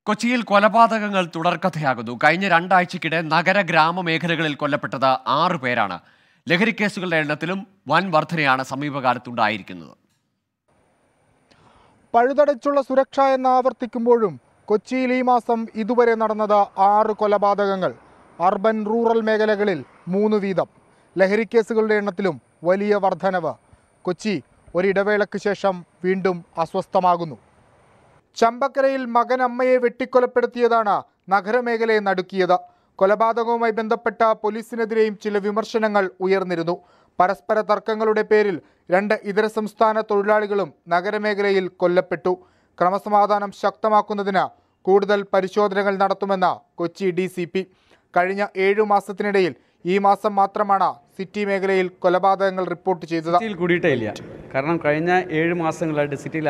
കൊച്ചിയിൽ കൊലപാതകങ്ങൾ തുടർക്കഥയാകുന്നു. കഴിഞ്ഞ രണ്ടാഴ്ചയ്ക്കിടെ നഗര ഗ്രാമ മേഖലകളിൽ കൊല്ലപ്പെട്ടത് 6 പേരാണ്. ലഹരി കേസുകളുടെ എണ്ണത്തിലും വൻ വർധനയാണ് സമീപകാലത്തുണ്ടായിരിക്കുന്നത്. പഴുതടച്ചുള്ള സുരക്ഷ എന്ന് ആവർത്തിക്കുമ്പോഴും കൊച്ചിയിൽ ഈ മാസം ഇതുവരെ നടന്നത് 6 കൊലപാതകങ്ങൾ. അർബൻ റൂറൽ മേഖലകളിൽ 3 വീതം. ലഹരി കേസുകളുടെ എണ്ണത്തിലും വലിയ വർധനവ്. കൊച്ചി ഒരിടവേളയ്ക്ക് ശേഷം വീണ്ടും അസ്വസ്ഥമാകുന്നു. ചമ്പക്കരയിൽ മകൻ അമ്മയെ വെട്ടിക്കൊലപ്പെടുത്തിയതാണ് നഗരമേഖലയെ നടുക്കിയത്. കൊലപാതകവുമായി ബന്ധപ്പെട്ട പോലീസിനെതിരെയും ചില വിമർശനങ്ങൾ ഉയർന്നിരുന്നു. പരസ്പര തർക്കങ്ങളുടെ പേരിൽ 2 ഇതര സംസ്ഥാന തൊഴിലാളികളും നഗരമേഖലയിൽ കൊല്ലപ്പെട്ടു. ക്രമസമാധാനം ശക്തമാക്കുന്നതിന് കൂടുതൽ പരിശോധനകൾ നടത്തുമെന്ന് കൊച്ചി DCP. കഴിഞ്ഞ 7 മാസത്തിനിടയിൽ ഈ മാസം മാത്രമാണ് സിറ്റി മേഖലയിൽ കൊലപാതകങ്ങൾ റിപ്പോർട്ട് ചെയ്തത്. കാരണം കഴിഞ്ഞ 7 മാസങ്ങളായിട്ട് സിറ്റിയിൽ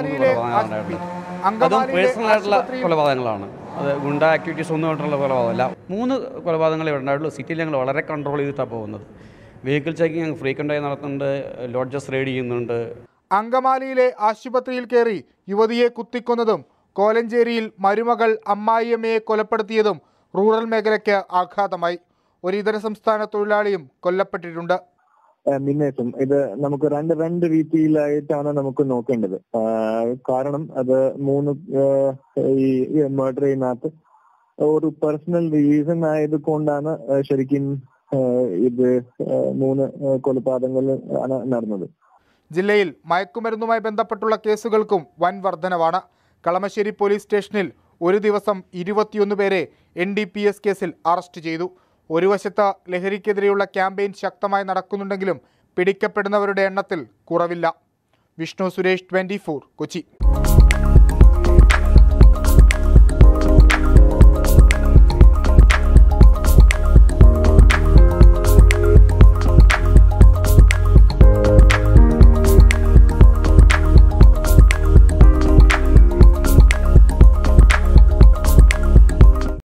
കൊലപാതകങ്ങളാണ്. അത് ഗുണ്ട ആക്ടിവിറ്റീസ് ഒന്നും കൊണ്ടുള്ള കൊലപാതകമല്ല. 3 കൊലപാതകങ്ങളെ ഉണ്ടായിട്ടുള്ളൂ. സിറ്റിയിൽ ഞങ്ങൾ വളരെ കൺട്രോൾ ചെയ്തിട്ടാണ് പോകുന്നത്. വെഹിക്കിൾ ചെക്കിംഗ് ഞങ്ങൾ ഫ്രീക്വൻ്റായി നടത്തുന്നുണ്ട്. ലോഡ്ജസ് റെയ്ഡ് ചെയ്യുന്നുണ്ട്. അങ്കമാലിയിലെ ആശുപത്രിയിൽ കയറി യുവതിയെ കുത്തിക്കൊന്നതും കോലഞ്ചേരിയിൽ മരുമകൾ അമ്മായിയമ്മയെ കൊലപ്പെടുത്തിയതും റൂറൽ മേഖലയ്ക്ക് ആഘാതമായി. ഒരു ഇതര സംസ്ഥാന തൊഴിലാളിയും കൊല്ലപ്പെട്ടിട്ടുണ്ട്. മിന്നേറ്റും ഇത് നമുക്ക് രണ്ട് രീതിയിലായിട്ടാണ് നമുക്ക് നോക്കേണ്ടത്. കാരണം അത് 3 ഈ മർഡർ ചെയ്യുന്നതിനകത്ത് ഒരു പേഴ്സണൽ റീസൺ ആയത് കൊണ്ടാണ് ശരിക്കും ഇത് 3 കൊലപാതകങ്ങൾ ആണ് നടന്നത്. ജില്ലയിൽ മയക്കുമരുന്നുമായി ബന്ധപ്പെട്ടുള്ള കേസുകൾക്കും വൻ വർധനവാണ്. കളമശ്ശേരി പോലീസ് സ്റ്റേഷനിൽ ഒരു ദിവസം 21 പേരെ NDPS കേസിൽ അറസ്റ്റ് ചെയ്തു. ഒരു വശത്ത് ലഹരിക്കെതിരെയുള്ള ക്യാമ്പയിൻ ശക്തമായി നടക്കുന്നുണ്ടെങ്കിലും പിടിക്കപ്പെടുന്നവരുടെ എണ്ണത്തിൽ കുറവില്ല. വിഷ്ണു സുരേഷ്, 24, കൊച്ചി.